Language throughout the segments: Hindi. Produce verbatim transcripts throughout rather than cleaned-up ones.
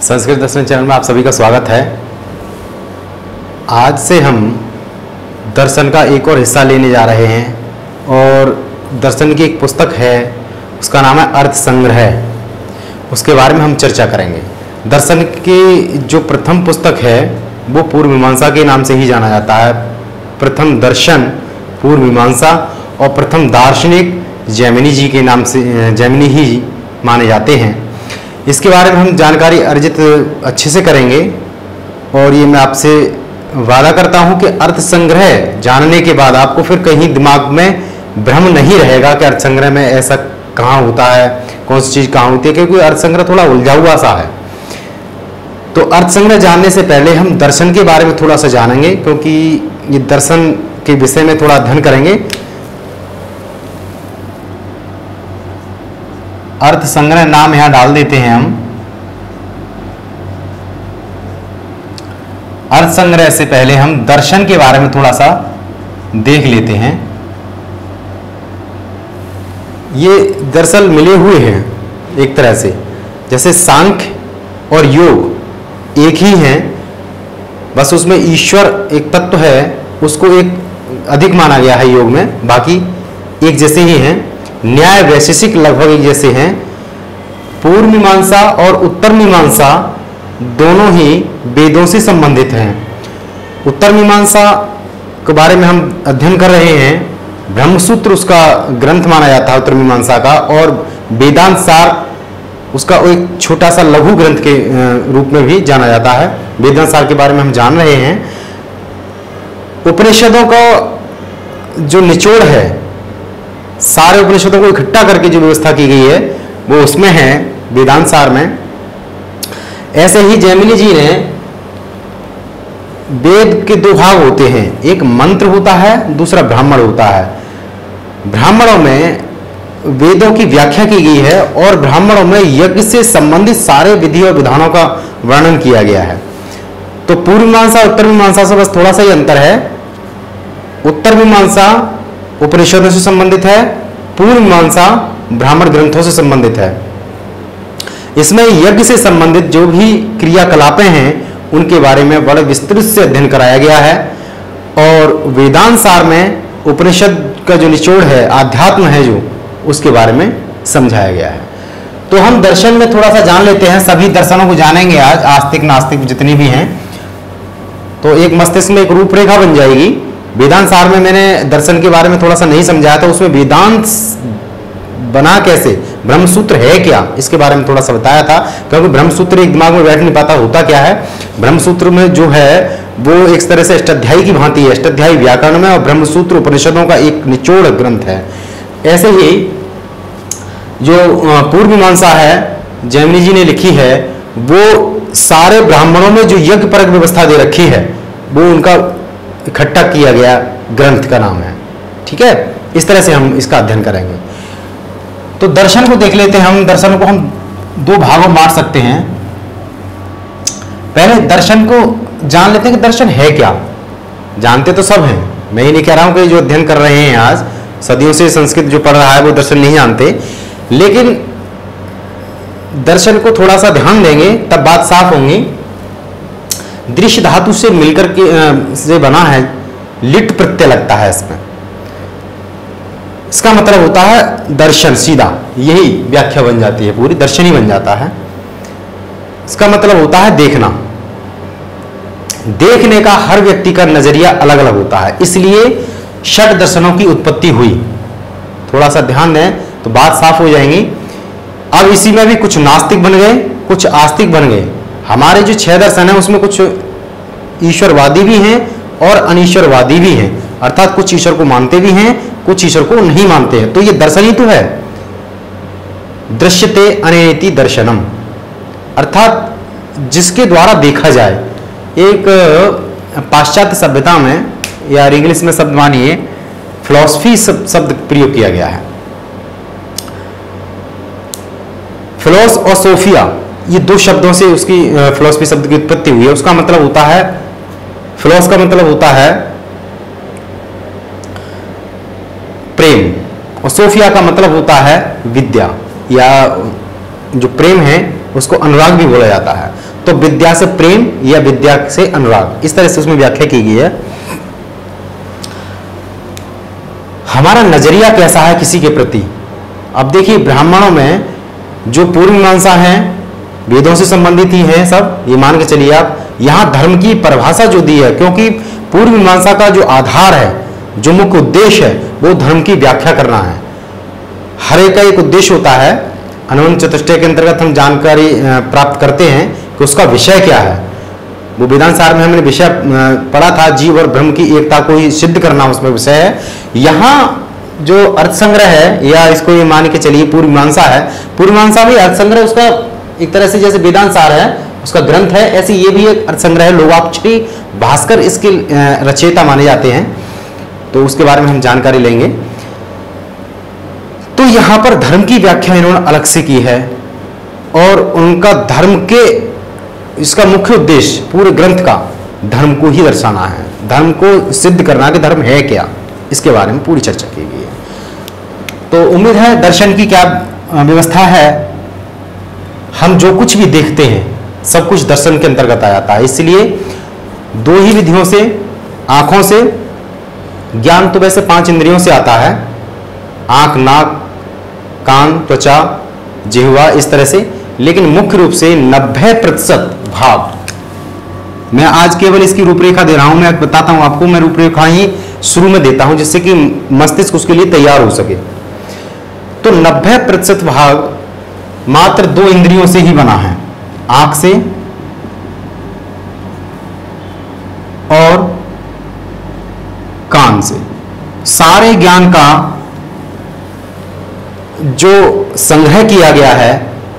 संस्कृत दर्शन चैनल में आप सभी का स्वागत है। आज से हम दर्शन का एक और हिस्सा लेने जा रहे हैं और दर्शन की एक पुस्तक है, उसका नाम है अर्थ संग्रह। उसके बारे में हम चर्चा करेंगे। दर्शन की जो प्रथम पुस्तक है वो पूर्व मीमांसा के नाम से ही जाना जाता है। प्रथम दर्शन पूर्व मीमांसा और प्रथम दार्शनिक जैमिनी जी के नाम से जैमिनी ही माने जाते हैं। इसके बारे में हम जानकारी अर्जित अच्छे से करेंगे और ये मैं आपसे वादा करता हूँ कि अर्थ संग्रह जानने के बाद आपको फिर कहीं दिमाग में भ्रम नहीं रहेगा कि अर्थ संग्रह में ऐसा कहाँ होता है, कौन सी चीज़ कहाँ होती है, क्योंकि अर्थ संग्रह थोड़ा उलझा हुआ सा है। तो अर्थ संग्रह जानने से पहले हम दर्शन के बारे में थोड़ा सा जानेंगे, क्योंकि ये दर्शन के विषय में थोड़ा अध्ययन करेंगे। अर्थ संग्रह नाम यहां डाल देते हैं हम। अर्थ संग्रह से पहले हम दर्शन के बारे में थोड़ा सा देख लेते हैं। ये दरअसल मिले हुए हैं एक तरह से, जैसे सांख्य और योग एक ही हैं, बस उसमें ईश्वर एक तत्व है, उसको एक अधिक माना गया है योग में, बाकी एक जैसे ही हैं। न्याय वैशेषिक लगभग एक जैसे हैं। पूर्व मीमांसा और उत्तर मीमांसा दोनों ही वेदों से संबंधित हैं। उत्तर मीमांसा के बारे में हम अध्ययन कर रहे हैं। ब्रह्मसूत्र उसका ग्रंथ माना जाता है उत्तर मीमांसा का, और वेदांत सार उसका एक छोटा सा लघु ग्रंथ के रूप में भी जाना जाता है। वेदांत सार के बारे में हम जान रहे हैं। उपनिषदों का जो निचोड़ है, सारे उपनिषदों को इकट्ठा करके जो व्यवस्था की गई है वो उसमें है, वेदांत सार में। ऐसे ही जैमिनी जी ने वेद के दो भाग होते हैं, एक मंत्र होता है, दूसरा ब्राह्मण होता है। ब्राह्मणों में वेदों की व्याख्या की गई है और ब्राह्मणों में यज्ञ से संबंधित सारे विधि और विधानों का वर्णन किया गया है। तो पूर्व मीमांसा उत्तर मीमांसा से बस थोड़ा सा ही अंतर है। उत्तर मीमांसा उपनिषदों से संबंधित है, पूर्व मीमांसा ब्राह्मण ग्रंथों से संबंधित है। इसमें यज्ञ से संबंधित जो भी क्रियाकलापें हैं उनके बारे में बड़े विस्तृत से अध्ययन कराया गया है। और वेदांत सार में उपनिषद का जो निचोड़ है, आध्यात्म है जो, उसके बारे में समझाया गया है। तो हम दर्शन में थोड़ा सा जान लेते हैं। सभी दर्शनों को जानेंगे आज, आस्तिक नास्तिक जितनी भी हैं, तो एक मस्तिष्क में एक रूपरेखा बन जाएगी। वेदांत सार में मैंने दर्शन के बारे में थोड़ा सा नहीं समझाया था, उसमें वेदांत बना कैसे, ब्रह्मसूत्र है क्या, इसके बारे में थोड़ा सा बताया था, क्योंकि ब्रह्मसूत्र एक दिमाग में बैठ नहीं पाता। होता क्या है, ब्रह्मसूत्र में जो है वो एक तरह से अष्टाध्यायी की भांति है, अष्टाध्यायी व्याकरण में, और ब्रह्मसूत्र उपनिषदों का एक निचोड़ ग्रंथ है। ऐसे ही जो पूर्व मीमांसा है जैमिनी जी ने लिखी है, वो सारे ब्राह्मणों में जो यज्ञ परक व्यवस्था दे रखी है वो उनका इकट्ठा किया गया ग्रंथ का नाम है। ठीक है, इस तरह से हम इसका अध्ययन करेंगे। तो दर्शन को देख लेते हैं हम। दर्शन को हम दो भागों में बांट सकते हैं। पहले दर्शन को जान लेते हैं कि दर्शन है क्या। जानते तो सब हैं, मैं ये नहीं कह रहा हूं कि जो अध्ययन कर रहे हैं आज, सदियों से संस्कृत जो पढ़ रहा है वो दर्शन नहीं जानते, लेकिन दर्शन को थोड़ा सा ध्यान देंगे तब बात साफ होंगी। दृश्य धातु से मिलकर के से बना है, लिट प्रत्यय लगता है इसमें। इसका मतलब होता है दर्शन, सीधा यही व्याख्या बन जाती है, पूरी दर्शन ही बन जाता है। इसका मतलब होता है देखना। देखने का हर व्यक्ति का नजरिया अलग अलग होता है, इसलिए षट दर्शनों की उत्पत्ति हुई। थोड़ा सा ध्यान दें तो बात साफ हो जाएंगी। अब इसी में भी कुछ नास्तिक बन गए, कुछ आस्तिक बन गए। हमारे जो छह दर्शन है उसमें कुछ ईश्वरवादी भी हैं और अनीश्वरवादी भी हैं, अर्थात कुछ ईश्वर को मानते भी हैं, कुछ ईश्वर को नहीं मानते हैं। तो ये दर्शन ही तो है, दृश्यते अनेति दर्शनम, अर्थात जिसके द्वारा देखा जाए। एक पाश्चात्य सभ्यता में, या इंग्लिश में शब्द मानिए फिलॉसफी शब्द प्रयोग किया गया है। फिलोस और सोफिया, ये दो शब्दों से उसकी फिलॉसफी शब्द की उत्पत्ति हुई है। उसका मतलब होता है, फिलोस का मतलब होता है प्रेम, और सोफिया का मतलब होता है विद्या, या जो प्रेम है उसको अनुराग भी बोला जाता है। तो विद्या से प्रेम या विद्या से अनुराग, इस तरह से उसमें व्याख्या की गई है। हमारा नजरिया कैसा है किसी के प्रति। अब देखिए ब्राह्मणों में जो पूर्व मीमांसा है, वेदों से संबंधित ही है सब, ये मान के चलिए आप। यहाँ धर्म की परिभाषा जो दी है, क्योंकि पूर्व मीमांसा का जो आधार है, जो मुख्य उद्देश्य है, वो धर्म की व्याख्या करना है। हर एक का एक उद्देश्य होता है। अनुबंध चतुष्टय के अंतर्गत हम जानकारी प्राप्त करते हैं कि उसका विषय क्या है। वो वेदांत सार में हमने विषय पढ़ा था, जीव और ब्रह्म की एकता को ही सिद्ध करना उसमें विषय है। यहाँ जो अर्थ संग्रह है, या इसको ये मान के चलिए पूर्व मीमांसा है, पूर्व मीमांसा भी अर्थ संग्रह उसका एक तरह से जैसे वेदांत सार है उसका ग्रंथ है, ऐसे ये भी एक अर्थ संग्रह है। लोकाक्षरी भास्कर इसके रचयिता माने जाते हैं, तो उसके बारे में हम जानकारी लेंगे। तो यहां पर धर्म की व्याख्या इन्होंने अलग से की है, और उनका धर्म के इसका मुख्य उद्देश्य पूरे ग्रंथ का धर्म को ही दर्शाना है, धर्म को सिद्ध करना कि धर्म है क्या, इसके बारे में पूरी चर्चा की गई है। तो उम्मीद है दर्शन की क्या व्यवस्था है। हम जो कुछ भी देखते हैं सब कुछ दर्शन के अंतर्गत आ जाता है। इसलिए दो ही विधियों से, आंखों से ज्ञान तो वैसे पांच इंद्रियों से आता है, आंख, नाक, कान, त्वचा, जिह्वा, इस तरह से। लेकिन मुख्य रूप से नब्बे प्रतिशत भाग, मैं आज केवल इसकी रूपरेखा दे रहा हूं, मैं बताता हूं आपको, मैं रूपरेखा ही शुरू में देता हूं जिससे कि मस्तिष्क उसके लिए तैयार हो सके। तो नब्बे प्रतिशत भाग मात्र दो इंद्रियों से ही बना है, आंख से और कान से। सारे ज्ञान का जो संग्रह किया गया है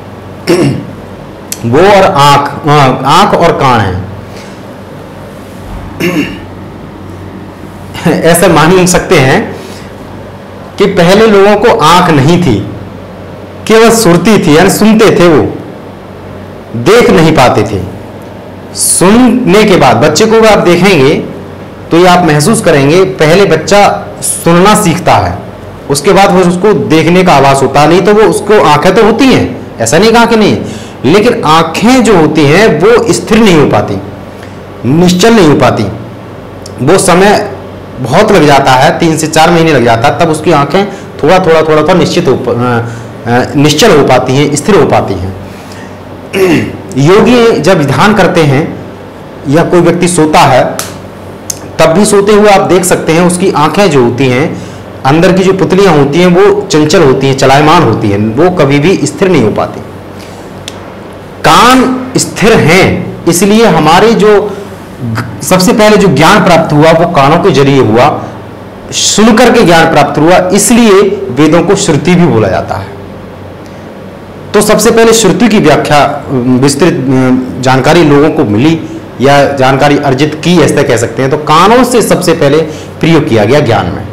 वो और आंख आंख और कान है। ऐसा मान सकते हैं कि पहले लोगों को आंख नहीं थी, केवल सुरती थी, यानी सुनते थे, वो देख नहीं पाते थे। सुनने के बाद बच्चे को आप देखेंगे तो ये आप महसूस करेंगे, पहले बच्चा सुनना सीखता है, उसके बाद वो उसको देखने का आभास होता है। नहीं तो वो उसको आंखें तो होती हैं, ऐसा नहीं कहा कि नहीं, लेकिन आंखें जो होती हैं वो स्थिर नहीं हो पाती, निश्चल नहीं हो पाती। वो समय बहुत लग जाता है, तीन से चार महीने लग जाता है, तब उसकी आंखें थोड़ा थोड़ा थोड़ा थोड़ा निश्चित हो निश्चल हो पाती हैं, स्थिर हो पाती हैं। योगी जब ध्यान करते हैं या कोई व्यक्ति सोता है, तब भी सोते हुए आप देख सकते हैं उसकी आंखें जो होती हैं, अंदर की जो पुतलियां होती हैं वो चंचल होती हैं, चलायमान होती हैं, वो कभी भी स्थिर नहीं हो पाती। कान स्थिर हैं, इसलिए हमारे जो सबसे पहले जो ज्ञान प्राप्त हुआ वो कानों के जरिए हुआ, सुनकर के ज्ञान प्राप्त हुआ, इसलिए वेदों को श्रुति भी बोला जाता है। तो सबसे पहले श्रुति की व्याख्या विस्तृत जानकारी लोगों को मिली या जानकारी अर्जित की, ऐसा कह सकते हैं। तो कानों से सबसे पहले प्रयोग किया गया ज्ञान में।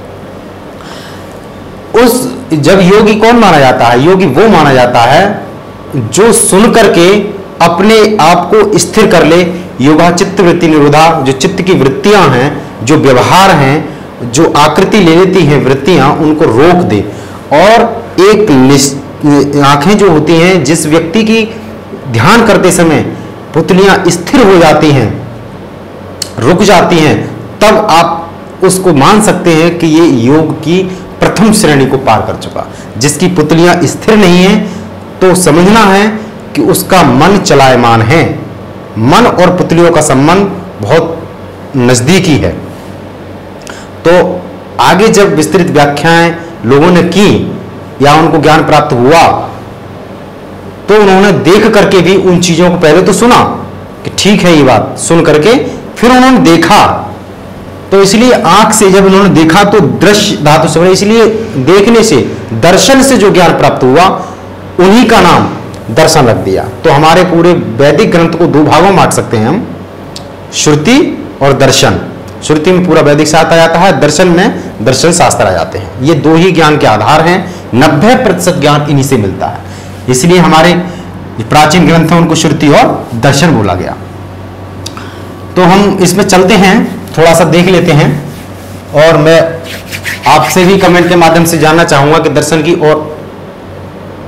उस जब योगी कौन माना जाता है? योगी वो माना जाता है जो सुन करके अपने आप को स्थिर कर ले। योगा चित्त वृत्ति निरोधा, जो चित्त की वृत्तियां हैं, जो व्यवहार हैं, जो आकृति ले लेती हैं वृत्तियां, उनको रोक दे। और एक आंखें जो होती हैं, जिस व्यक्ति की ध्यान करते समय पुतलियां स्थिर हो जाती हैं, रुक जाती हैं, तब आप उसको मान सकते हैं कि ये योग की प्रथम श्रेणी को पार कर चुका। जिसकी पुतलियां स्थिर नहीं है तो समझना है कि उसका मन चलायमान है। मन और पुतलियों का संबंध बहुत नजदीकी है। तो आगे जब विस्तृत व्याख्याएं लोगों ने की या उनको ज्ञान प्राप्त हुआ, तो उन्होंने देख करके भी उन चीजों को पहले तो सुना कि ठीक है ये बात, सुन करके फिर उन्होंने देखा। तो इसलिए आंख से जब उन्होंने देखा तो दृश्य धातु से, इसलिए देखने से, दर्शन से जो ज्ञान प्राप्त हुआ, उन्हीं का नाम दर्शन रख दिया। तो हमारे पूरे वैदिक ग्रंथ को दो भागों में बांट सकते हैं हम, श्रुति और दर्शन। श्रुति में पूरा वैदिक शास्त्र आ जाता है, दर्शन में दर्शन शास्त्र आ जाते हैं। ये दो ही ज्ञान के आधार हैं। नब्बे प्रतिशत ज्ञान इन्हीं से मिलता है। इसलिए हमारे प्राचीन ग्रंथ हैं उनको श्रुति और दर्शन बोला गया। तो हम इसमें चलते हैं, थोड़ा सा देख लेते हैं, और मैं आपसे भी कमेंट के माध्यम से जानना चाहूंगा कि दर्शन की और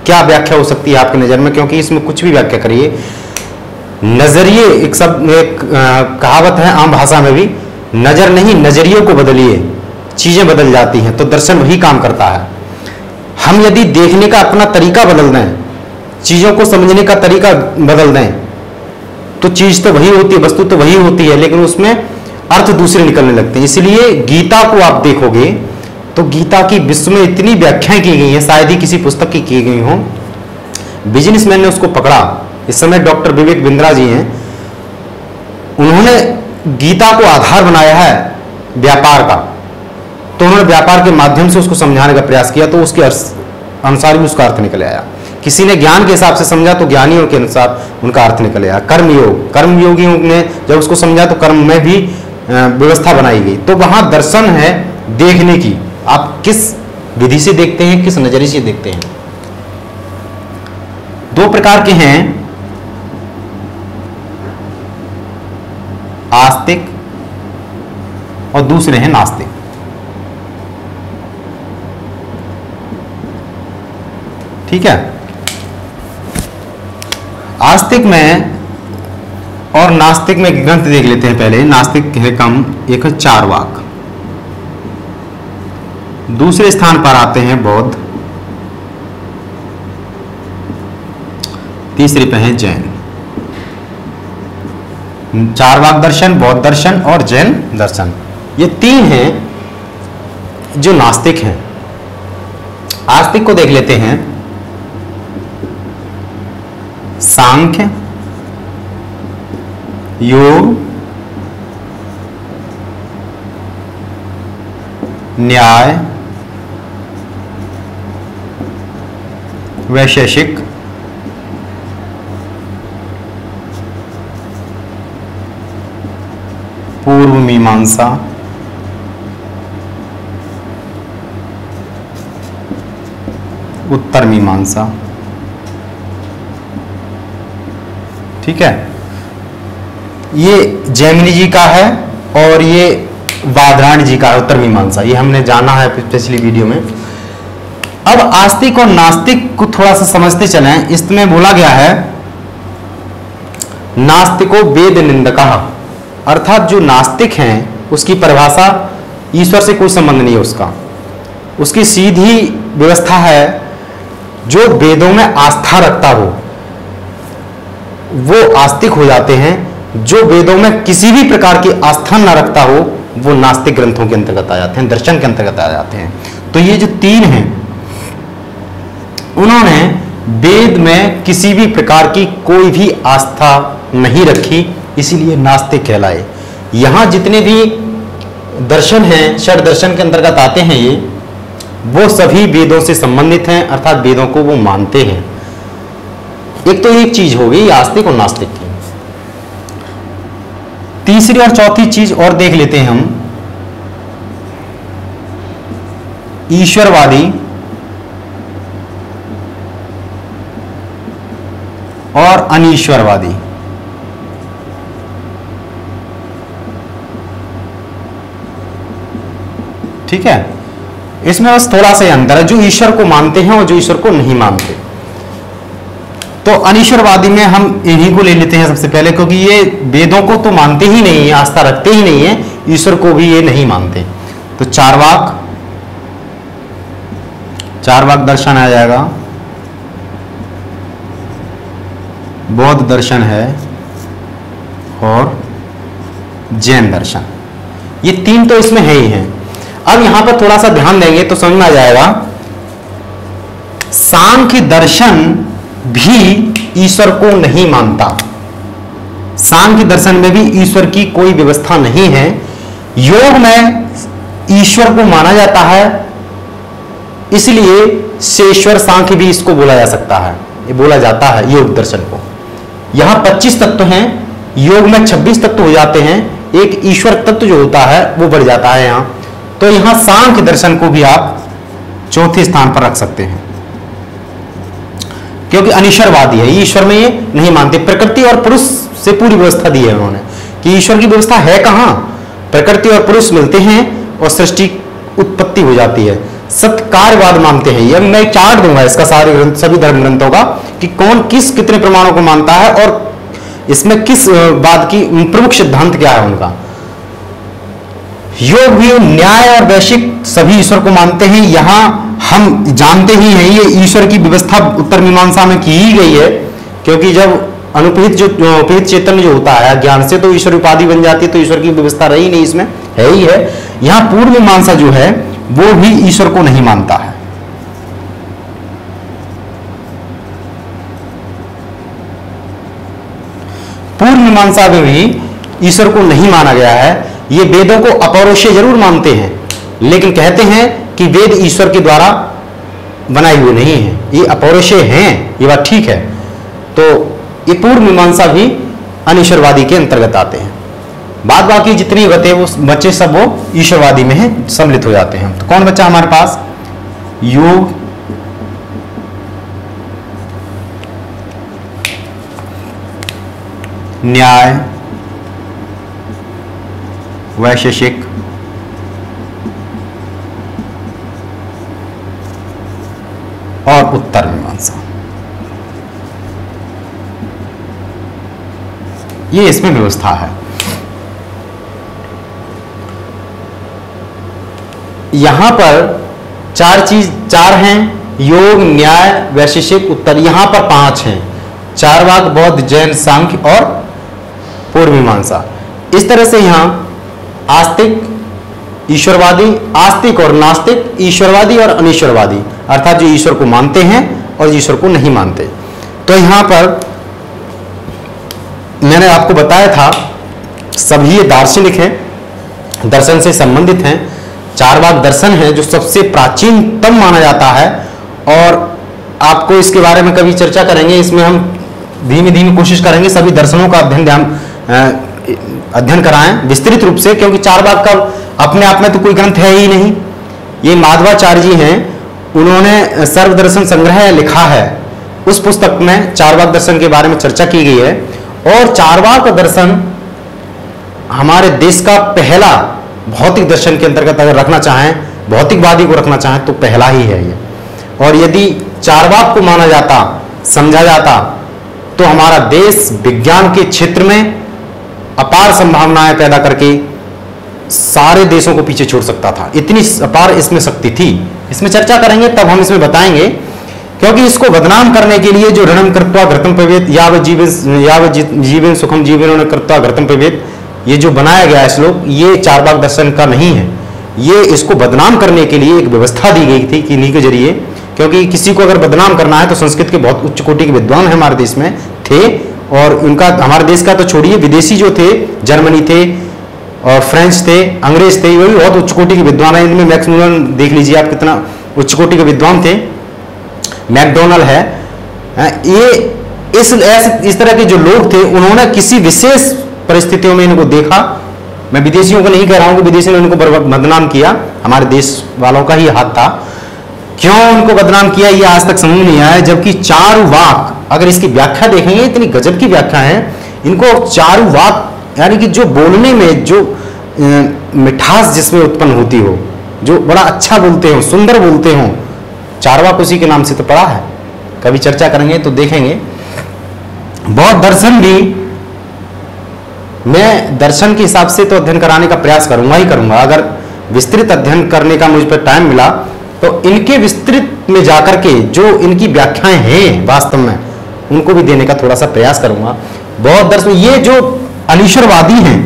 क्या व्याख्या हो सकती है आपकी नज़र में, क्योंकि इसमें कुछ भी व्याख्या करिए, नजरिए एक सब एक आ, कहावत है आम भाषा में भी, नजर नहीं नजरियों को बदलिए चीजें बदल जाती हैं। तो दर्शन वही काम करता है। हम यदि देखने का अपना तरीका बदल दें, चीजों को समझने का तरीका बदल दें, तो चीज तो वही होती है, वस्तु तो वही होती है, लेकिन उसमें अर्थ दूसरे निकलने लगते हैं। इसलिए गीता को आप देखोगे तो गीता की विश्व में इतनी व्याख्याएं की गई हैं, शायद ही किसी पुस्तक की की गई हो। बिजनेसमैन ने उसको पकड़ा, इस समय डॉक्टर विवेक बिंद्रा जी हैं, उन्होंने गीता को आधार बनाया है व्यापार का, तो उन्होंने व्यापार के माध्यम से उसको समझाने का प्रयास किया, तो उसके अनुसार भी उसका अर्थ निकल आया। किसी ने ज्ञान के हिसाब से समझा तो ज्ञानियों के अनुसार उनका अर्थ निकल आया। कर्मयोग, कर्मयोगियों ने जब उसको समझा तो कर्म में भी व्यवस्था बनाई गई। तो वहां दर्शन है देखने की, आप किस विधि से देखते हैं, किस नजरिए से देखते हैं। दो प्रकार के हैं, आस्तिक और दूसरे हैं नास्तिक। ठीक है, आस्तिक में और नास्तिक में ग्रंथ देख लेते हैं। पहले नास्तिक है कम, एक है चारवाक, दूसरे स्थान पर आते हैं बौद्ध, तीसरे पे हैं जैन। चारवाक दर्शन, बौद्ध दर्शन और जैन दर्शन, ये तीन हैं जो नास्तिक हैं। आस्तिक को देख लेते हैं। सांख्य, योग, न्याय, वैशेषिक, पूर्व मीमांसा, उत्तर मीमांसा। ठीक है, ये जैमिनी जी का है और ये बादरायण जी का है, उत्तर मीमांसा। ये हमने जाना है पिछली वीडियो में। अब आस्तिक और नास्तिक को थोड़ा सा समझते चलें। इसमें बोला गया है नास्तिको वेद निंदका, अर्थात जो नास्तिक हैं उसकी परिभाषा ईश्वर से कोई संबंध नहीं है उसका। उसकी सीधी व्यवस्था है जो वेदों में आस्था रखता हो वो आस्तिक हो जाते हैं, जो वेदों में किसी भी प्रकार की आस्था न रखता हो वो नास्तिक ग्रंथों के अंतर्गत आ जाते हैं, दर्शन के अंतर्गत आ जाते हैं। तो ये जो तीन हैं उन्होंने वेद में किसी भी प्रकार की कोई भी आस्था नहीं रखी, इसीलिए नास्तिक कहलाए। यहां जितने भी दर्शन हैं, षड दर्शन के अंतर्गत आते हैं, ये वो सभी वेदों से संबंधित हैं, अर्थात वेदों को वो मानते हैं। एक तो एक चीज हो गई आस्तिक और नास्तिक की। तीसरी और चौथी चीज और देख लेते हैं हम, ईश्वरवादी और अनीश्वरवादी। ठीक है, इसमें बस थोड़ा सा अंतर है, जो ईश्वर को मानते हैं और जो ईश्वर को नहीं मानते। तो अनीश्वरवादी में हम इन्हीं को ले लेते हैं सबसे पहले, क्योंकि ये वेदों को तो मानते ही नहीं है, आस्था रखते ही नहीं है, ईश्वर को भी ये नहीं मानते। तो चारवाक, चारवाक दर्शन आ जाएगा, बौद्ध दर्शन है और जैन दर्शन। ये तीन तो इसमें है ही हैं। अब यहां पर थोड़ा सा ध्यान देंगे तो समझ में आ जाएगा, सांख्य दर्शन भी ईश्वर को नहीं मानता। सांख्य दर्शन में भी ईश्वर की कोई व्यवस्था नहीं है। योग में ईश्वर को माना जाता है, इसलिए शेश्वर सांख्य भी इसको बोला जा सकता है, ये बोला जाता है योग दर्शन को। यहां पच्चीस तत्व हैं, योग में छब्बीस तत्व हो जाते हैं, एक ईश्वर तत्व जो होता है वो बढ़ जाता है यहां। तो यहां सांख्य दर्शन को भी आप चौथे स्थान पर रख सकते हैं, क्योंकि अनीश्वरवादी है, ईश्वर में ये नहीं मानते। प्रकृति और पुरुष से पूरी व्यवस्था दी है उन्होंने कि ईश्वर की व्यवस्था है कहां, प्रकृति और पुरुष मिलते हैं और सृष्टि उत्पत्ति हो जाती है। सत्कार्यवाद मानते हैं। ये मैं चार्ट दूंगा इसका सारे ग्रंथ, सभी धर्म ग्रंथों का, कि कौन किस कितने प्रमाणों को मानता है और इसमें किस बात की प्रमुख सिद्धांत क्या है उनका। योग भी न्याय और वैश्विक सभी ईश्वर को मानते हैं। यहां हम जानते ही हैं ये ईश्वर की व्यवस्था उत्तर मीमांसा में की ही गई है, क्योंकि जब अनुपहित जो उपहित चेतन जो होता है ज्ञान से, तो ईश्वर उपाधि बन जाती है, तो ईश्वर की व्यवस्था रही नहीं, इसमें है ही है। यहां पूर्व मीमांसा जो है वो भी ईश्वर को नहीं मानता है। पूर्व मीमांसा में भी ईश्वर को नहीं माना गया है। ये वेदों को अपौरुषेय जरूर मानते हैं, लेकिन कहते हैं कि वेद ईश्वर के द्वारा बनाए हुए नहीं हैं, ये अपौरुषेय हैं, ये बात ठीक है। तो ये पूर्व मीमांसा भी अनीश्वरवादी के अंतर्गत आते हैं। बाद बाकी जितनी बचे वो बच्चे सब वो ईश्वरवादी में हैं, सम्मिलित हो जाते हैं। तो कौन बच्चा हमारे पास? योग, न्याय, वैशेषिक, और उत्तर मीमांसा, ये इसमें व्यवस्था है। यहां पर चार चीज चार हैं, योग, न्याय, वैशेषिक, उत्तर। यहां पर पांच हैं, चारवाक, बौद्ध, जैन, सांख्य और पूर्व मीमांसा। इस तरह से यहां आस्तिक, ईश्वरवादी, आस्तिक और नास्तिक, ईश्वरवादी और अनीश्वरवादी, अर्थात जो ईश्वर को मानते हैं और ईश्वर को नहीं मानते। तो यहां पर मैंने आपको बताया था सभी ये दार्शनिक हैं, दर्शन से संबंधित हैं। चारवाक दर्शन है जो सबसे प्राचीनतम माना जाता है, और आपको इसके बारे में कभी चर्चा करेंगे। इसमें हम धीमे धीमे कोशिश करेंगे सभी दर्शनों का अध्ययन ध्यान अध्ययन कराएं विस्तृत रूप से, क्योंकि चारवाक का अपने आप में तो कोई ग्रंथ है ही नहीं। ये माधवाचार्य जी हैं, उन्होंने सर्वदर्शन संग्रह लिखा है, उस पुस्तक में चारवाक दर्शन के बारे में चर्चा की गई है। और चारवाक दर्शन हमारे देश का पहला भौतिक दर्शन के अंतर्गत अगर रखना चाहें, भौतिकवादी को रखना चाहें, तो पहला ही है ये। और यदि चारवाक को माना जाता, समझा जाता, तो हमारा देश विज्ञान के क्षेत्र में अपार संभावनाएं पैदा करके सारे देशों को पीछे छोड़ सकता था। इतनी अपार इसमें शक्ति थी। इसमें चर्चा करेंगे तब हम इसमें बताएंगे, क्योंकि इसको बदनाम करने के लिए जो ऋणम कृत्वा घृतम पिबेत, यावत् जीवन यावत् जीवन सुखम जीवन कृत्वा घृतम पिबेत, ये जो बनाया गया है श्लोक, ये चारवाक दर्शन का नहीं है। ये इसको बदनाम करने के लिए एक व्यवस्था दी गई थी किन्हीं के जरिए, क्योंकि किसी को अगर बदनाम करना है तो संस्कृत के बहुत उच्च कोटि के विद्वान हमारे देश में थे, और उनका हमारे देश का तो छोड़िए, विदेशी जो थे, जर्मनी थे और फ्रेंच थे, अंग्रेज थे, वो भी बहुत उच्च कोटि के विद्वान हैं। इनमें मैक्स मुलर देख लीजिए आप, कितना उच्च कोटि के विद्वान थे। मैकडोनल्ड है, ये इस इस तरह के जो लोग थे, उन्होंने किसी विशेष परिस्थितियों में इनको देखा। मैं विदेशियों को नहीं कह रहा हूं कि विदेशियों ने इनको बदनाम किया, हमारे देश वालों का ही हाथ था। क्यों उनको बदनाम किया ये आज तक समझ नहीं आया, जबकि चारुवाक, अगर इसकी व्याख्या देखेंगे, इतनी गजब की व्याख्या है। इनको चारुवाक यानी कि जो बोलने में जो मिठास जिसमें उत्पन्न होती हो, जो बड़ा अच्छा बोलते हो, सुंदर बोलते हो, चारवाक उसी के नाम से तो पड़ा है। कभी चर्चा करेंगे तो देखेंगे। बौद्ध दर्शन भी मैं दर्शन के हिसाब से तो अध्ययन कराने का प्रयास करूंगा ही करूंगा। अगर विस्तृत अध्ययन करने का मुझ पर टाइम मिला तो इनके विस्तृत में जाकर के जो इनकी व्याख्याएं हैं वास्तव में, उनको भी देने का थोड़ा सा प्रयास करूंगा। बौद्ध दर्शन ये जो अनीश्वरवादी हैं,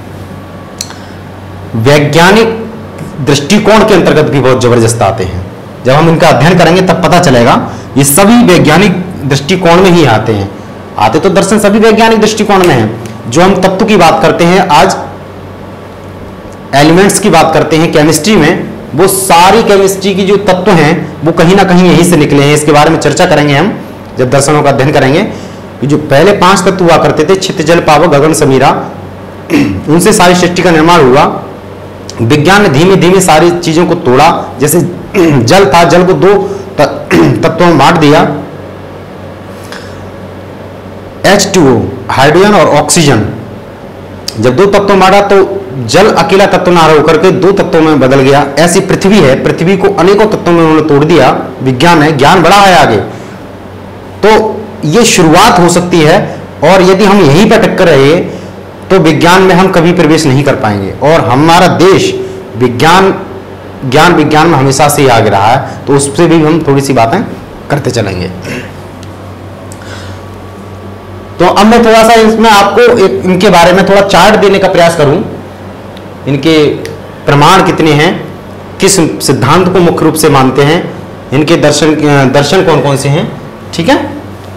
वैज्ञानिक दृष्टिकोण के अंतर्गत भी बहुत जबरदस्त आते हैं। जब हम इनका अध्ययन करेंगे तब पता चलेगा, ये सभी वैज्ञानिक दृष्टिकोण में ही आते हैं। आते तो दर्शन सभी वैज्ञानिक दृष्टिकोण में है। जो हम तत्व की बात करते हैं आज, एलिमेंट्स की बात करते हैं केमिस्ट्री में, वो सारी केमिस्ट्री की जो तत्व हैं वो कहीं ना कहीं यहीं से निकले हैं। इसके बारे में चर्चा करेंगे हम जब दर्शनों का अध्ययन करेंगे। जो पहले पांच तत्व हुआ करते थे, छित, जल, पावक, गगन, समीरा, उनसे सारी सृष्टि का निर्माण हुआ। विज्ञान ने धीमे धीमे सारी चीजों को तोड़ा। जैसे जल था, जल को दो तत्वों में बांट दिया, एच टू ओ, हाइड्रोजन और ऑक्सीजन। जब दो तत्वों में बांटा तो जल अकेला तत्व ना होकर के दो तत्वों में बदल गया, ऐसी पृथ्वी है, पृथ्वी को अनेकों तत्वों में उन्होंने तोड़ दिया, विज्ञान है, ज्ञान बड़ा है आगे। तो ये शुरुआत हो सकती है, और यदि हम यहीं पर अटक कर रहे तो विज्ञान में हम कभी प्रवेश नहीं कर पाएंगे, और हमारा देश विज्ञान ज्ञान विज्ञान में हमेशा से ही आगे रहा है। तो उससे भी हम थोड़ी सी बातें करते चलेंगे। तो अब मैं थोड़ा सा इसमें आपको एक इनके बारे में थोड़ा चार्ट देने का प्रयास करूं, इनके प्रमाण कितने हैं, किस सिद्धांत को मुख्य रूप से मानते हैं, इनके दर्शन दर्शन कौन कौन से हैं, ठीक है।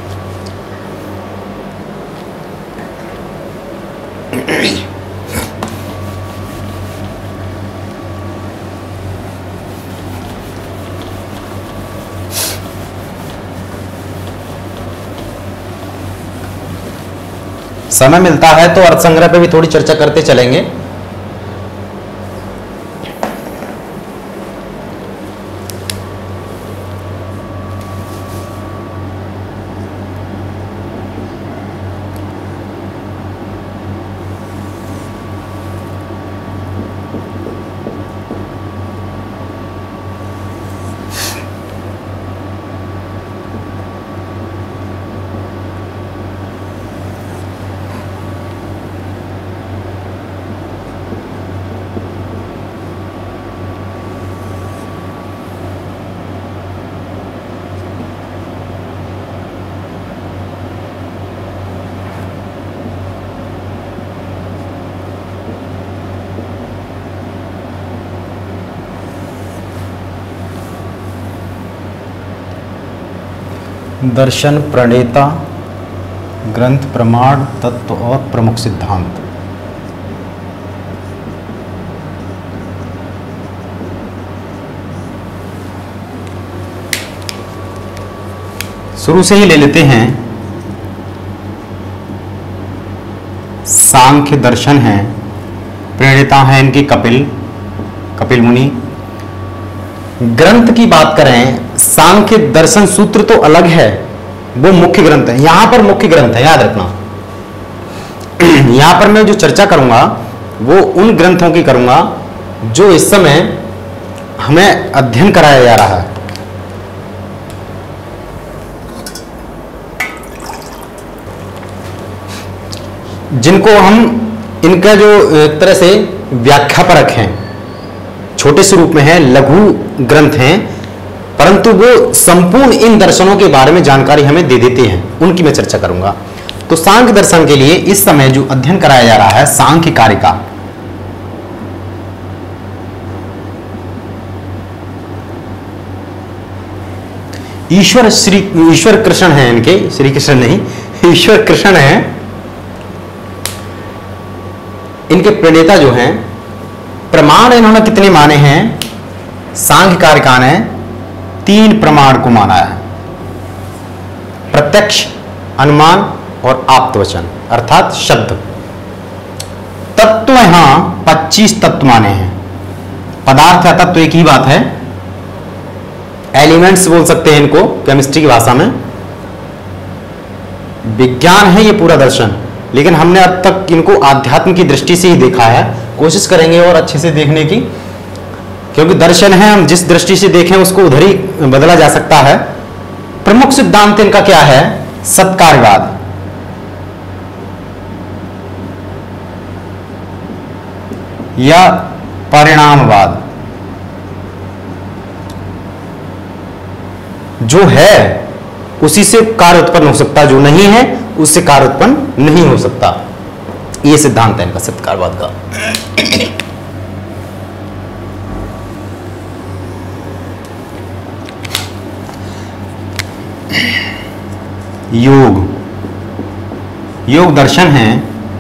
समय मिलता है तो अर्थ संग्रह पे भी थोड़ी चर्चा करते चलेंगे। दर्शन, प्रणेता, ग्रंथ, प्रमाण, तत्व और प्रमुख सिद्धांत। शुरू से ही ले लेते हैं। सांख्य दर्शन है, प्रणेता है इनकी कपिल कपिल मुनि। ग्रंथ की बात करें, सांख्य दर्शन सूत्र तो अलग है, वो मुख्य ग्रंथ है, यहां पर मुख्य ग्रंथ है, याद रखना। यहां पर मैं जो चर्चा करूंगा वो उन ग्रंथों की करूंगा जो इस समय हमें अध्ययन कराया जा रहा है। जिनको हम इनका जो एक तरह से व्याख्या परक हैं, छोटे से रूप में है, लघु ग्रंथ हैं, परंतु वो संपूर्ण इन दर्शनों के बारे में जानकारी हमें दे देते हैं, उनकी मैं चर्चा करूंगा। तो सांख्य दर्शन के लिए इस समय जो अध्ययन कराया जा रहा है सांख्य कारिका, ईश्वर श्री ईश्वर कृष्ण है, इनके श्री कृष्ण नहीं, ईश्वर कृष्ण है, इनके प्रणेता जो हैं। प्रमाण इन्होंने कितने माने हैं? सांख्य कारिका ने तीन प्रमाण को माना है, प्रत्यक्ष, अनुमान और आप्तवचन अर्थात शब्द। तत्व यहां पच्चीस तत्व माने हैं। पदार्थ या तत्व एक ही बात है, एलिमेंट्स बोल सकते हैं इनको केमिस्ट्री की भाषा में। विज्ञान है ये पूरा दर्शन, लेकिन हमने अब तक इनको आध्यात्म की दृष्टि से ही देखा है। कोशिश करेंगे और अच्छे से देखने की, क्योंकि दर्शन है, हम जिस दृष्टि से देखें उसको उधर ही बदला जा सकता है। प्रमुख सिद्धांत इनका क्या है? सत्कार्यवाद। या परिणामवाद। जो है उसी से कार्य उत्पन्न हो सकता है, जो नहीं है उससे कार्य उत्पन्न नहीं हो सकता। यह सिद्धांत है इनका सत्कार्यवाद का। योग योग दर्शन है।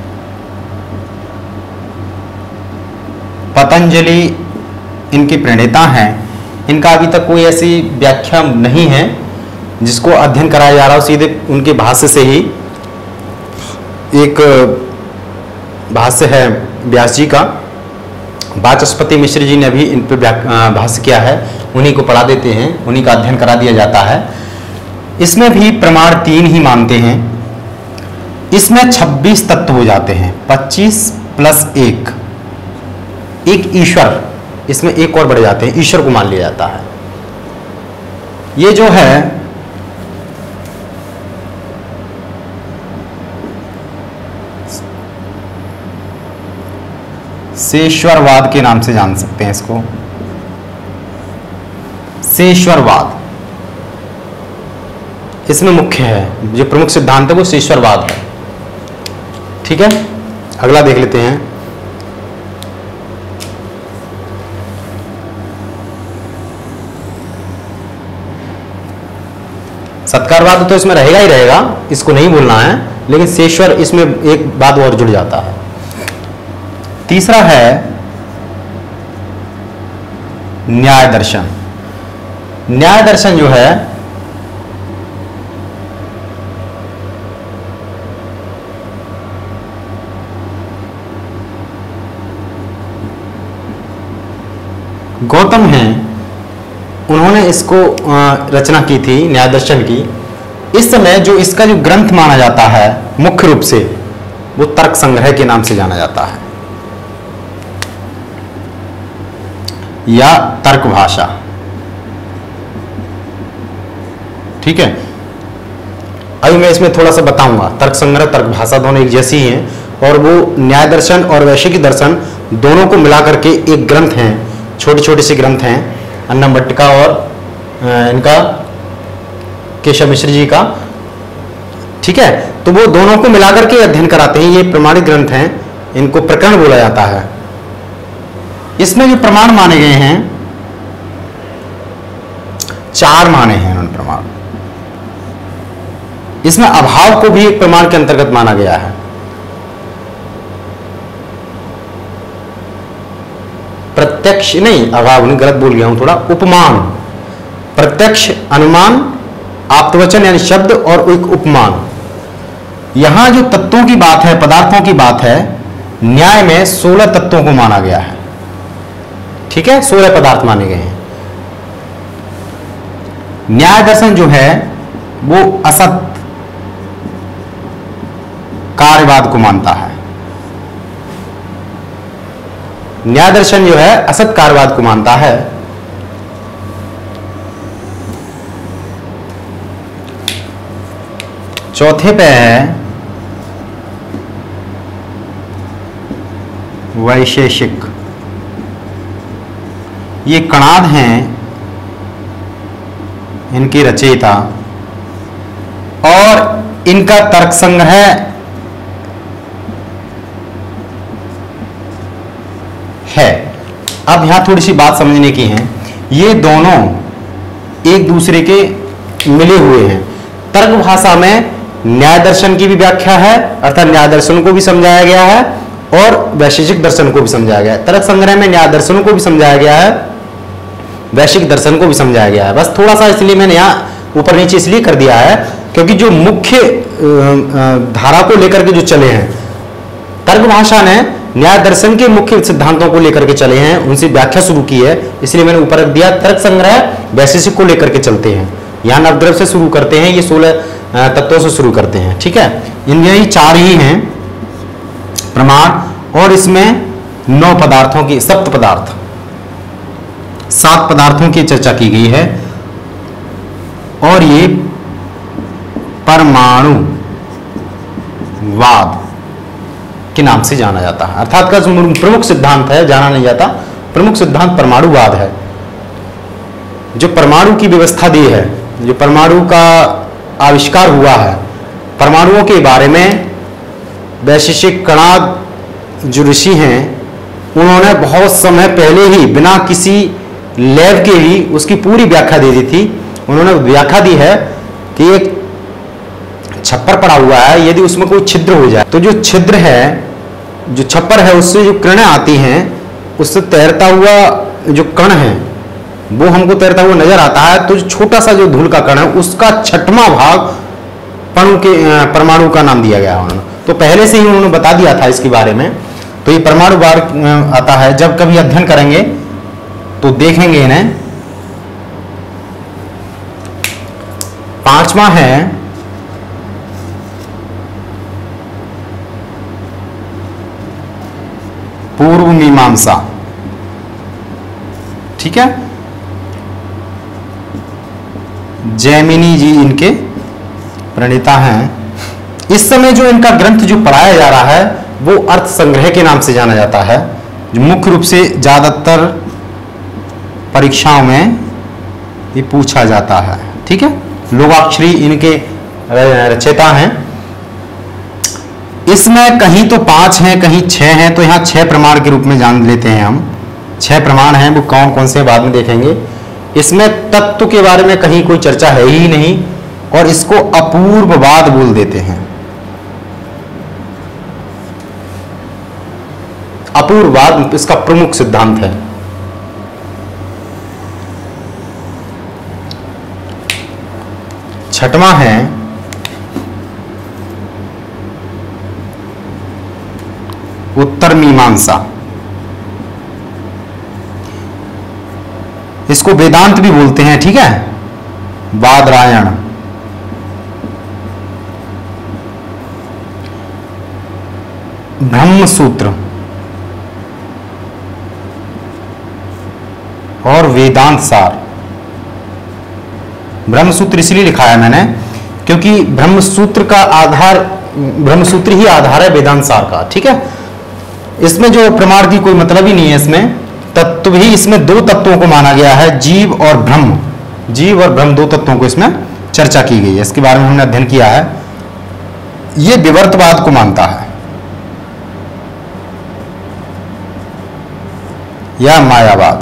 पतंजलि इनके प्रणेता हैं। इनका अभी तक कोई ऐसी व्याख्या नहीं है जिसको अध्ययन कराया जा रहा हो, सीधे उनके भाष्य से ही। एक भाष्य है व्यास जी का, वाचस्पति मिश्र जी ने भी इन पर भाष्य किया है, उन्हीं को पढ़ा देते हैं, उन्हीं का अध्ययन करा दिया जाता है। इसमें भी प्रमाण तीन ही मानते हैं। इसमें छब्बीस तत्व हो जाते हैं, पच्चीस प्लस एक एक ईश्वर, इसमें एक और बढ़ जाते हैं, ईश्वर को मान लिया जाता है। ये जो है सेश्वरवाद के नाम से जान सकते हैं इसको, सेश्वरवाद इसमें मुख्य है, जो प्रमुख सिद्धांत है वो सेश्वरवाद है। ठीक है, अगला देख लेते हैं। सत्कारवाद तो इसमें रहेगा ही रहेगा, इसको नहीं भूलना है, लेकिन सेश्वर इसमें एक बात और जुड़ जाता है। तीसरा है न्याय दर्शन। न्याय दर्शन जो है गौतम हैं, उन्होंने इसको रचना की थी न्याय दर्शन की। इस समय जो इसका जो ग्रंथ माना जाता है मुख्य रूप से, वो तर्क संग्रह के नाम से जाना जाता है, या तर्क भाषा। ठीक है, अभी मैं इसमें थोड़ा सा बताऊंगा। तर्क संग्रह, तर्क भाषा दोनों एक जैसी ही हैं, और वो न्याय दर्शन और वैशेषिक दर्शन दोनों को मिलाकर के एक ग्रंथ हैं, छोटे छोटे से ग्रंथ हैं, अन्ना भट्ट और इनका केशव मिश्र जी का। ठीक है, तो वो दोनों को मिलाकर के अध्ययन कराते हैं। ये प्रमाणित ग्रंथ हैं, इनको प्रकरण बोला जाता है। इसमें जो प्रमाण माने गए हैं, चार माने हैं उन्होंने प्रमाण। इसमें अभाव को भी एक प्रमाण के अंतर्गत माना गया है। प्रत्यक्ष नहीं, अभाव नहीं, गलत बोल गया हूं थोड़ा, उपमान, प्रत्यक्ष, अनुमान, आप्तवचन यानी शब्द, और एक उपमान। यहां जो तत्वों की बात है, पदार्थों की बात है, न्याय में सोलह तत्वों को माना गया है। ठीक है, सोलह पदार्थ माने गए हैं। न्याय दर्शन जो है वो असत कार्यवाद को मानता है। न्याय दर्शन जो है असत कार्यवाद को मानता है। चौथे पे है वैशेषिक। ये कणाद हैं इनकी रचयिता, और इनका तर्क संग्रह है। अब यहां थोड़ी सी बात समझने की है, ये दोनों एक दूसरे के मिले हुए हैं। तर्क भाषा में न्याय दर्शन की भी व्याख्या है, अर्थात न्याय दर्शन को भी समझाया गया है और वैशेषिक दर्शन को भी समझाया गया है। तर्क संग्रह में न्याय दर्शन को भी समझाया गया है, वैशेषिक दर्शन को भी समझाया गया है। बस थोड़ा सा इसलिए मैंने यहाँ ऊपर नीचे इसलिए कर दिया है क्योंकि जो मुख्य धारा को लेकर के जो चले हैं, तर्क भाषा ने न्याय दर्शन के मुख्य सिद्धांतों को लेकर के चले हैं, उनसे व्याख्या शुरू की है, इसलिए मैंने ऊपर रख दिया। तर्क संग्रह वैशेषिक को लेकर के चलते हैं, यहाँ नवद्रव्य से शुरू करते हैं, ये सोलह तत्वों से शुरू करते हैं। ठीक है, इनमें ही चार ही हैं प्रमाण, और इसमें नौ पदार्थों की, सप्त पदार्थ, सात पदार्थों की चर्चा की गई है, और ये परमाणु वाद के नाम से जाना जाता है। अर्थात का प्रमुख सिद्धांत है, जाना नहीं जाता, प्रमुख सिद्धांत परमाणुवाद है। जो परमाणु की व्यवस्था दी है, जो परमाणु का आविष्कार हुआ है, परमाणुओं के बारे में वैशेषिक कणाद जो ऋषि हैं, उन्होंने बहुत समय पहले ही बिना किसी लैब के ही उसकी पूरी व्याख्या दे दी थी। उन्होंने व्याख्या दी है कि एक छप्पर पड़ा हुआ है, यदि उसमें कोई छिद्र हो जाए तो जो छिद्र है, जो छप्पर है, उससे जो किरणें आती हैं, उससे तैरता हुआ जो कण है वो हमको तैरता हुआ नजर आता है। तो जो छोटा सा जो धूल का कण है, उसका छठवां भाग परमाणु के परमाणु का नाम दिया गया उन्होंने। तो पहले से ही उन्होंने बता दिया था इसके बारे में। तो ये परमाणु वाद आता है, जब कभी अध्ययन करेंगे तो देखेंगे इन्हें। पांचवा है पूर्व मीमांसा। ठीक है। जैमिनी जी इनके प्रणेता हैं। इस समय जो इनका ग्रंथ जो पढ़ाया जा रहा है वो अर्थ संग्रह के नाम से जाना जाता है, जो मुख्य रूप से ज्यादातर परीक्षाओं में ये पूछा जाता है। ठीक है, लोकाक्षरी इनके रचयिता हैं। इसमें कहीं तो पांच हैं, कहीं छह हैं, तो यहाँ छह प्रमाण के रूप में जान लेते हैं हम। छह प्रमाण हैं, वो कौन कौन से बाद में देखेंगे। इसमें तत्व के बारे में कहीं कोई चर्चा है ही नहीं, और इसको अपूर्ववाद बोल देते हैं। अपूर्ववाद इसका प्रमुख सिद्धांत है। छठवां है उत्तर मीमांसा। इसको वेदांत भी बोलते हैं। ठीक है, बादरायण। ब्रह्म सूत्र और वेदांत सार। ब्रह्म सूत्र इसलिए लिखा है मैंने क्योंकि ब्रह्म सूत्र का आधार, ब्रह्म सूत्र ही आधार है वेदांत सार का। ठीक है, इसमें जो प्रमाण की कोई मतलब ही नहीं है। इसमें तत्व ही, इसमें दो तत्वों को माना गया है, जीव और ब्रह्म। जीव और ब्रह्म दो तत्वों को इसमें चर्चा की गई है। इसके बारे में हमने अध्ययन किया है। यह विवर्तवाद को मानता है या मायावाद।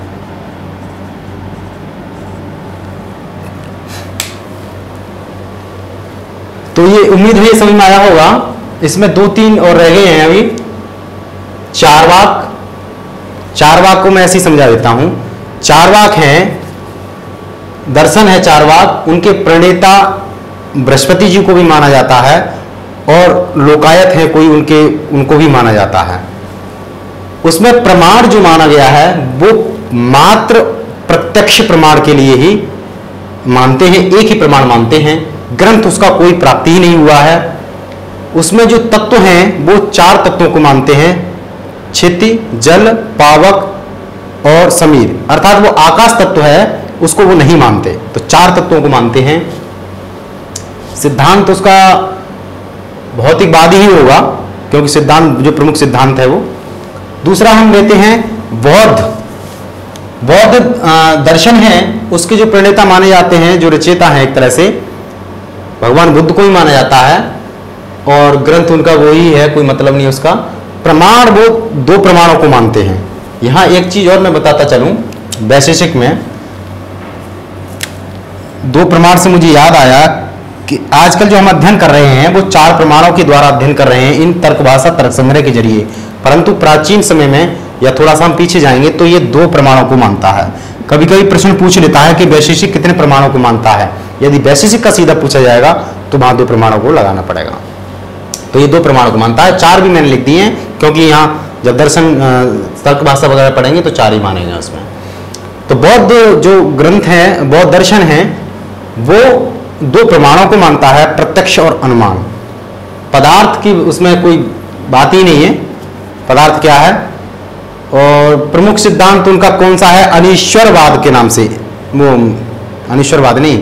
तो ये उम्मीद है समझ में आया होगा। इसमें दो तीन और रह गए हैं अभी। चारवाक, चारवाक को मैं ऐसे ही समझा देता हूं। चारवाक हैं, दर्शन है चारवाक, उनके प्रणेता बृहस्पति जी को भी माना जाता है, और लोकायत है कोई, उनके उनको भी माना जाता है। उसमें प्रमाण जो माना गया है वो मात्र प्रत्यक्ष प्रमाण के लिए ही मानते हैं, एक ही प्रमाण मानते हैं। ग्रंथ उसका कोई प्राप्ति ही नहीं हुआ है। उसमें जो तत्व हैं वो चार तत्वों को मानते हैं, क्षिति, जल, पावक और समीर, अर्थात वो आकाश तत्व है उसको वो नहीं मानते। तो चार तत्वों को मानते हैं। सिद्धांत उसका भौतिकवादी ही होगा क्योंकि सिद्धांत जो प्रमुख सिद्धांत है वो। दूसरा हम लेते हैं बौद्ध। बौद्ध दर्शन है, उसके जो प्रणेता माने जाते हैं, जो रचयिता हैं, एक तरह से भगवान बुद्ध को ही माना जाता है, और ग्रंथ उनका वही है, कोई मतलब नहीं उसका। प्रमाण वो दो प्रमाणों को मानते हैं। यहां एक चीज और मैं बताता चलूं, वैशेषिक में दो प्रमाण से मुझे याद आया कि आजकल जो हम अध्ययन कर रहे हैं वो चार प्रमाणों के द्वारा अध्ययन कर रहे हैं इन तर्कभाषा तर्क संग्रह के जरिए, परंतु प्राचीन समय में या थोड़ा सा हम पीछे जाएंगे तो ये दो प्रमाणों को मानता है। कभी कभी प्रश्न पूछ लेता है कि वैशेषिक कितने प्रमाणों को मानता है। यदि वैशेषिक का सीधा पूछा जाएगा तो वहां दो प्रमाणों को लगाना पड़ेगा। तो ये दो प्रमाणों को मानता है। चार भी मैंने लिख दिए हैं क्योंकि यहाँ जब दर्शन तर्क भाषा वगैरह पढ़ेंगे तो चार ही मानेंगे उसमें। तो बौद्ध जो ग्रंथ है, बौद्ध दर्शन है, वो दो प्रमाणों को मानता है, प्रत्यक्ष और अनुमान। पदार्थ की उसमें कोई बात ही नहीं है, पदार्थ क्या है। और प्रमुख सिद्धांत उनका कौन सा है, अनीश्वरवाद के नाम से। वो अनीश्वरवाद नहीं,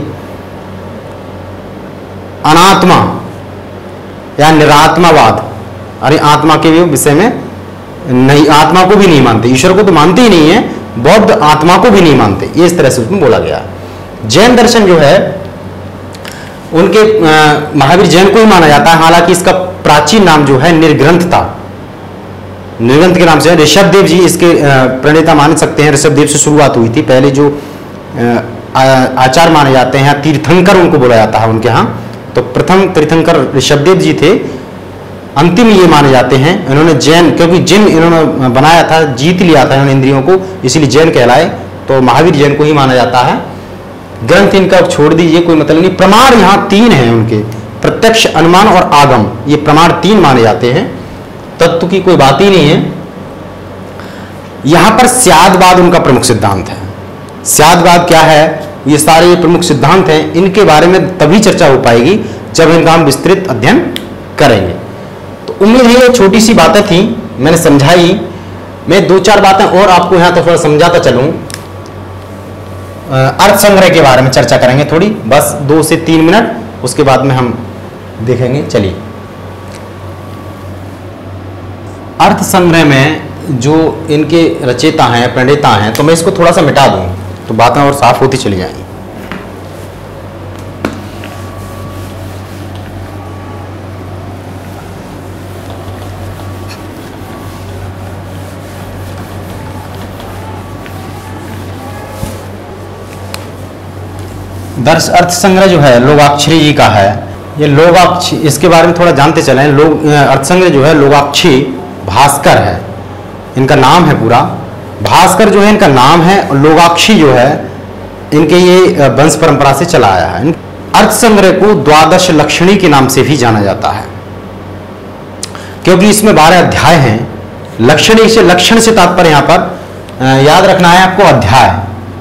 अनात्मा या निरात्मावाद। अरे आत्मा के विषय में नहीं, आत्मा को भी नहीं मानते, ईश्वर को तो मानते ही नहीं है, बौद्ध आत्मा को भी नहीं मानते, ये इस तरह से उसमें बोला गया है। जैन दर्शन जो है उनके महावीर जैन को ही माना जाता है, हालांकि इसका प्राचीन नाम जो है निर्ग्रंथ था। निर्ग्रंथ के नाम से ऋषभ देव जी इसके प्रणेता मान सकते हैं। ऋषभ देव से शुरुआत हुई थी। पहले जो आचार्य माने जाते हैं, तीर्थंकर उनको बोला जाता है उनके यहाँ। तो प्रथम तीर्थंकर ऋषभ देव जी थे, अंतिम ये माने जाते हैं। इन्होंने जैन, क्योंकि जिन इन्होंने बनाया था, जीत लिया था इन्होंने इंद्रियों को, इसीलिए जैन कहलाए। तो महावीर जैन को ही माना जाता है। ग्रंथ इनका छोड़ दीजिए, कोई मतलब नहीं। प्रमाण यहाँ तीन हैं उनके, प्रत्यक्ष, अनुमान और आगम, ये प्रमाण तीन माने जाते हैं। तत्व की कोई बात ही नहीं है। यहां पर स्यादवाद उनका प्रमुख सिद्धांत है। स्यादवाद क्या है, ये सारे प्रमुख सिद्धांत हैं, इनके बारे में तभी चर्चा हो पाएगी जब इनका हम विस्तृत अध्ययन करेंगे। तो उम्मीद है ये छोटी सी बातें थी, मैंने समझाई। मैं दो चार बातें और आपको यहां तो थोड़ा समझाता चलूं अर्थ संग्रह के बारे में चर्चा करेंगे थोड़ी, बस दो से तीन मिनट, उसके बाद में हम देखेंगे। चलिए, अर्थ संग्रह में जो इनके रचयिता हैं, प्रणेता हैं, तो मैं इसको थोड़ा सा मिटा दूं तो बातें और साफ होती चली जाएंगी। दर्श अर्थ संग्रह जो है लोगाक्षरी जी का है। ये लोगाक्षी, इसके बारे में थोड़ा जानते चलें। लोग अर्थ संग्रह जो है लोगाक्षी भास्कर है, इनका नाम है पूरा। भास्कर जो है इनका नाम है, और लोगाक्षी जो है इनके ये वंश परंपरा से चला आया है। अर्थ संग्रह को द्वादश लक्षणी के नाम से भी जाना जाता है, क्योंकि इसमें बारह अध्याय हैं। लक्षणी से, लक्षण से तात्पर्य यहां पर याद रखना है आपको, अध्याय।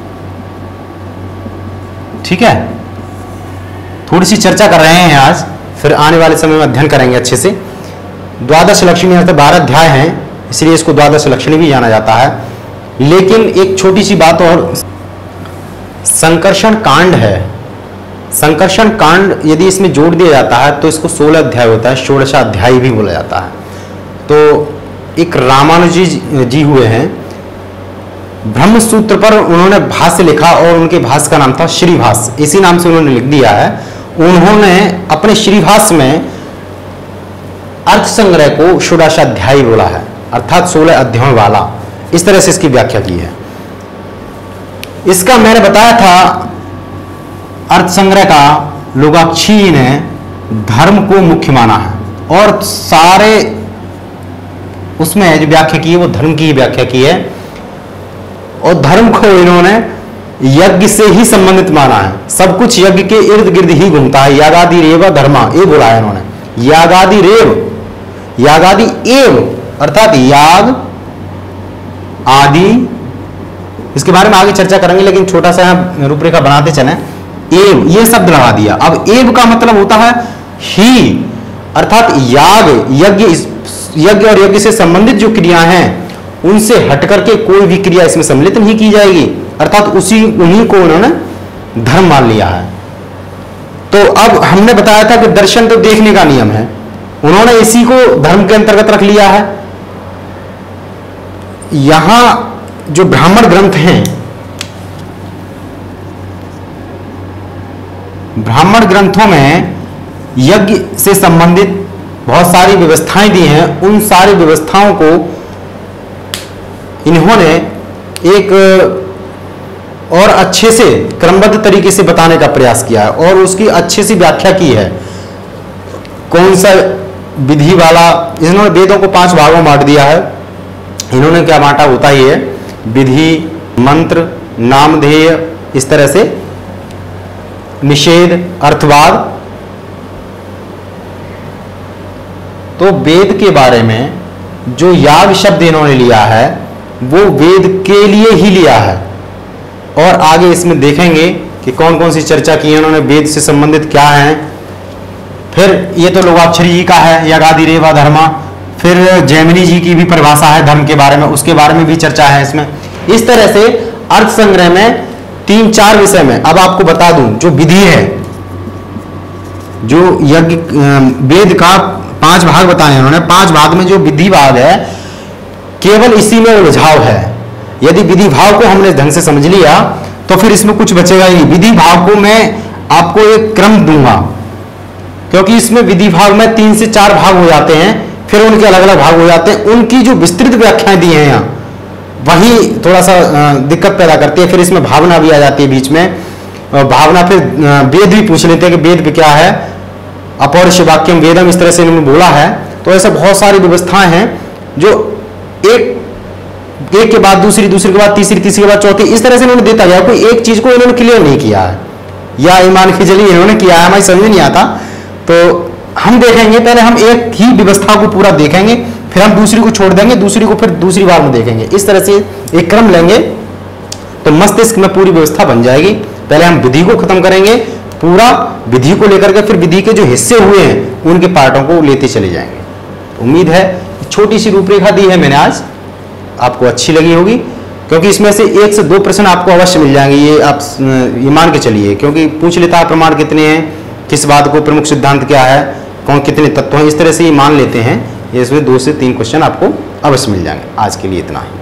ठीक है, थोड़ी सी चर्चा कर रहे हैं आज, फिर आने वाले समय में अध्ययन करेंगे अच्छे से। द्वादश लक्षणी मतलब बारह अध्याय हैं, इसलिए इसको द्वादश लक्षणी भी जाना जाता है। लेकिन एक छोटी सी बात और, संकर्षण कांड है। संकर्षण कांड यदि इसमें जोड़ दिया जाता है तो इसको सोलह अध्याय होता है, षोडशाध्याय भी बोला जाता है। तो एक रामानुजी जी हुए हैं, ब्रह्म सूत्र पर उन्होंने भाष्य लिखा और उनके भाष्य का नाम था श्रीभाष्य, इसी नाम से उन्होंने लिख दिया है। उन्होंने अपने श्रीभाष्य में अर्थ संग्रह को षोडशाध्यायी बोला है, अर्थात सोलह अध्यायों वाला, इस तरह से इसकी व्याख्या की है। इसका मैंने बताया था, अर्थ संग्रह का लोगाक्षी ने धर्म को मुख्य माना है, और सारे उसमें जो व्याख्या की है वो धर्म की ही व्याख्या की है, और धर्म को इन्होंने यज्ञ से ही संबंधित माना है। सब कुछ यज्ञ के इर्द गिर्द ही घूमता है। यागादि रेव धर्मा, ये बोला है इन्होंने, यागादि रेव, यागादि एव, अर्थात याग आदि। इसके बारे में आगे चर्चा करेंगे, लेकिन छोटा सा रूपरेखा बनाते चलें। एव, ये शब्द लगा दिया। अब एव का मतलब होता है ही, अर्थात याग, यज्ञ, यज्ञ और यज्ञ से संबंधित जो क्रिया हैं उनसे हट करके कोई भी क्रिया इसमें सम्मिलित नहीं की जाएगी, अर्थात उसी उन्हीं को उन्होंने धर्म मान लिया है। तो अब हमने बताया था कि दर्शन तो देखने का नियम है, उन्होंने इसी को धर्म के अंतर्गत रख लिया है। यहां जो ब्राह्मण ग्रंथ हैं, ब्राह्मण ग्रंथों में यज्ञ से संबंधित बहुत सारी व्यवस्थाएं दी हैं। उन सारी व्यवस्थाओं को इन्होंने एक और अच्छे से क्रमबद्ध तरीके से बताने का प्रयास किया है, और उसकी अच्छे से व्याख्या की है। कौन सा विधि वाला, इन्होंने वेदों को पांच भागों में बांट दिया है। इन्होंने क्या बांटा होता ही है, विधि, मंत्र, नामधेय, इस तरह से निषेध, अर्थवाद। तो वेद के बारे में जो याग शब्द इन्होंने लिया है वो वेद के लिए ही लिया है, और आगे इसमें देखेंगे कि कौन कौन सी चर्चा की है उन्होंने, वेद से संबंधित क्या है। फिर ये तो लोगाक्षरी जी का है, यगादि रेवा धर्मा। फिर जैमिनी जी की भी परिभाषा है धर्म के बारे में, उसके बारे में भी चर्चा है इसमें। इस तरह से अर्थ संग्रह में तीन चार विषय में, अब आपको बता दूं, जो विधि है, जो यज्ञ वेद का पांच भाग बताए उन्होंने, पांच भाग में जो विधि भाग है केवल इसी में उलझाव है। यदि विधि भाव को हमने ढंग से समझ लिया तो फिर इसमें कुछ बचेगा ही नहीं। विधि भाव को मैं आपको एक क्रम दूंगा, क्योंकि इसमें विधि भाग में तीन से चार भाग हो जाते हैं, फिर उनके अलग अलग भाग हो जाते हैं। उनकी जो विस्तृत व्याख्याएं दी हैं यहाँ, वही थोड़ा सा दिक्कत पैदा करती है। फिर इसमें भावना भी आ जाती है बीच में, भावना। फिर वेद भी पूछ लेते हैं कि वेद क्या है, अपौरुष वाक्यम वेदम, इस तरह से इन्होंने बोला है। तो ऐसे बहुत सारी व्यवस्थाएं हैं जो एक एक के बाद दूसरी, दूसरी के बाद तीसरी, तीसरी के बाद चौथी, इस तरह से इन्होंने देता गया। कोई एक चीज को इन्होंने क्लियर नहीं किया है, या ईमान की जली इन्होंने किया है, हमें समझ नहीं आता। तो हम देखेंगे, पहले हम एक ही व्यवस्था को पूरा देखेंगे, फिर हम दूसरी को छोड़ देंगे, दूसरी को फिर दूसरी बार में देखेंगे। इस तरह से एक क्रम लेंगे तो मस्तिष्क में पूरी व्यवस्था बन जाएगी। पहले हम विधि को खत्म करेंगे, पूरा विधि को लेकर के, फिर विधि के जो हिस्से हुए हैं उनके पार्टों को लेते चले जाएंगे। उम्मीद है छोटी सी रूपरेखा दी है मैंने आज, आपको अच्छी लगी होगी। क्योंकि इसमें से एक से दो प्रश्न आपको अवश्य मिल जाएंगे, ये आप ये मान के चलिए, क्योंकि पूछ लेता है प्रमाण कितने हैं, किस बात को प्रमुख सिद्धांत क्या है, कौन कितने तत्व हैं, इस तरह से ये मान लेते हैं। ये इसमें दो से तीन क्वेश्चन आपको अवश्य मिल जाएंगे। आज के लिए इतना ही।